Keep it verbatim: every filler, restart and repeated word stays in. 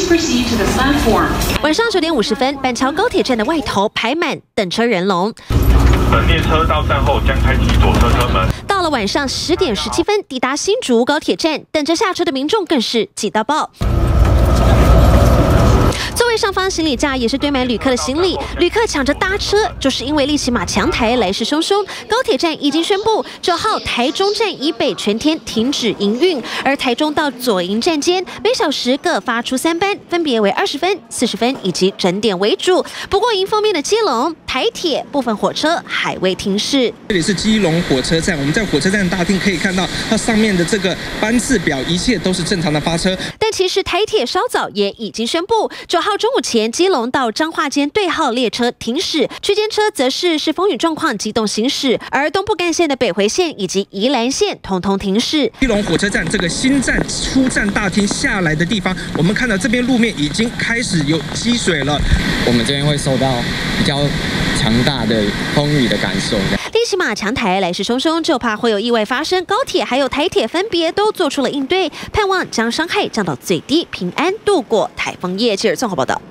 proceed to the platform. 晚上九点五十分，板桥高铁站的外头排满等车人龙。 本列车到站后将开启左侧车门。 到了晚上十点十七分，抵达新竹高铁站，等着下车的民众更是挤到爆。 座位上方行李架也是堆满旅客的行李，旅客抢着搭车，就是因为利奇马强台来势汹汹。高铁站已经宣布，九号台中站以北全天停止营运，而台中到左营站间每小时各发出三班，分别为二十分、四十分以及整点为主。不过迎风面的基隆、台铁部分火车还未停驶。 这里是基隆火车站，我们在火车站大厅可以看到它上面的这个班次表，一切都是正常的发车。 但其实台铁稍早也已经宣布，九号中午前，基隆到彰化间对号列车停驶，区间车则是是风雨状况机动行驶，而东部干线的北回线以及宜兰线通通停驶。 基隆火车站这个新站出站大厅下来的地方，我们看到这边路面已经开始有积水了， 我们这边会受到比较强大的风雨的感受。 利奇马强台来势汹汹，就怕会有意外发生。高铁还有台铁分别都做出了应对，盼望将伤害降到最低，平安度过台风夜。记者综合报道。